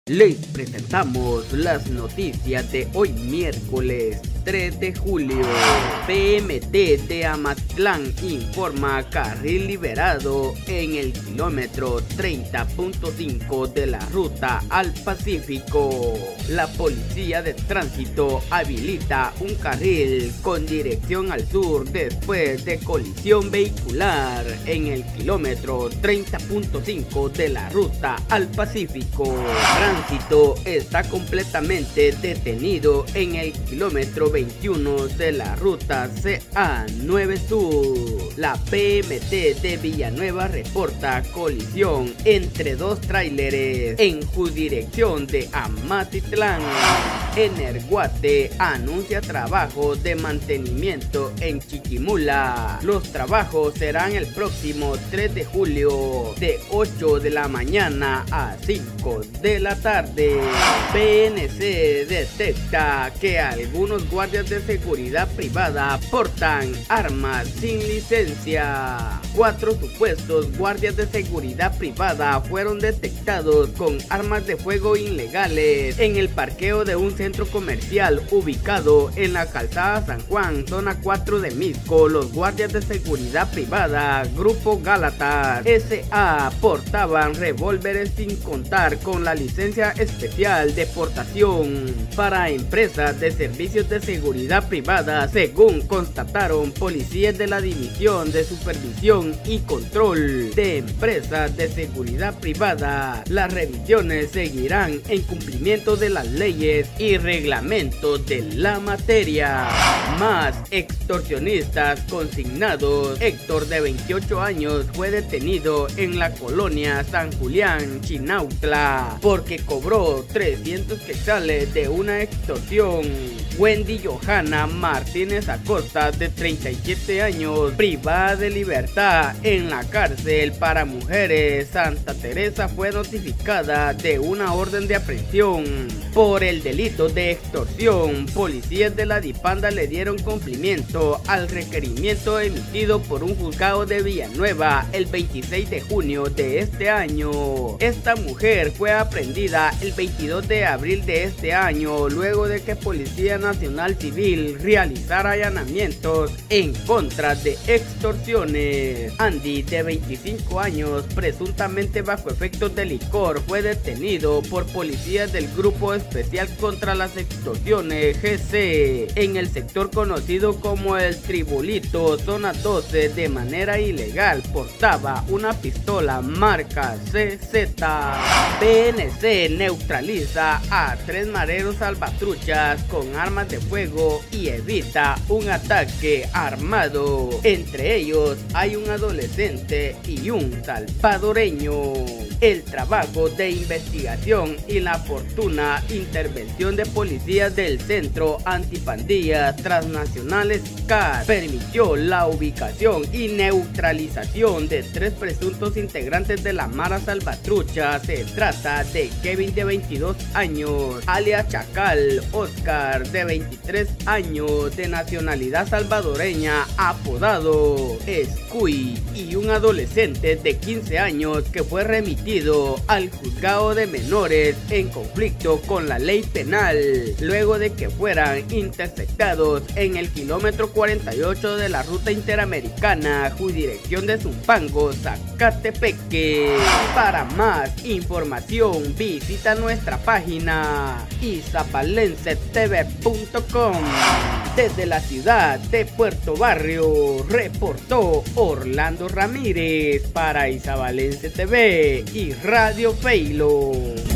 Les presentamos las noticias de hoy miércoles 3 de julio. PMT de Amatlán informa carril liberado en el kilómetro 30.5 de la ruta al Pacífico. La policía de tránsito habilita un carril con dirección al sur después de colisión vehicular en el kilómetro 30.5 de la ruta al Pacífico. Tránsito está completamente detenido en el kilómetro 21 de la ruta CA9 Sur. La PMT de Villanueva reporta colisión entre dos tráileres en dirección de Amatitlán. Energuate anuncia trabajo de mantenimiento en Chiquimula. Los trabajos serán el próximo 3 de julio de 8 de la mañana a 5 de la tarde. PNC detecta que algunos guardias de seguridad privada portan armas sin licencia. 4 supuestos guardias de seguridad privada fueron detectados con armas de fuego ilegales en el parqueo de un centro comercial ubicado en la calzada San Juan, zona 4 de Misco. Los guardias de seguridad privada, Grupo Gálatas S.A., portaban revólveres sin contar con la licencia especial de portación para empresas de servicios de seguridad privada, según constataron policías de la División de Supervisión y Control de Empresas de Seguridad Privada. Las revisiones seguirán en cumplimiento de las leyes y reglamentos de la materia. Más extorsionistas consignados. Héctor, de 28 años, fue detenido en la colonia San Julián, Chinautla, porque cobró 300 quetzales de una extorsión. Wendy Johanna Martínez Acosta, de 37 años, privada de libertad en la cárcel para mujeres Santa Teresa, fue notificada de una orden de aprehensión por el delito de extorsión. Policías de la Dipanda le dieron cumplimiento al requerimiento emitido por un juzgado de Villanueva el 26 de junio de este año. Esta mujer fue aprehendida el 22 de abril de este año, luego de que Policía Nacional Civil realizara allanamientos en contra de extorsiones. Andy, de 25 años, presuntamente bajo efectos de licor, fue detenido por policías del Grupo Especial contra las Extorsiones GC en el sector conocido como el Tribulito, zona 12, de manera ilegal. Portaba una pistola marca CZ. PNC neutraliza a 3 mareros salvatruchas con armas de fuego y evita un ataque armado. Entre ellos hay un adolescente y un salvadoreño. El trabajo de investigación y la oportuna intervención de policías del Centro Antipandillas Transnacionales CAT permitió la ubicación y neutralización de 3 presuntos integrantes de la Mara Salvatrucha. Se trata de Kevin, de 22 años, alias Chacal; Oscar, de 23 años, de nacionalidad salvadoreña, apodado Escuy; y un adolescente de 15 años que fue remitido al juzgado de menores en conflicto con la ley penal, luego de que fueran interceptados en el kilómetro 48 de la ruta interamericana, jurisdicción de Zumpango, Zacatepeque. Para más información visita nuestra página izapalencetv.com. Desde la ciudad de Puerto Barrio reportó Orlando Ramírez para Izabalense TV y Radio Feilo.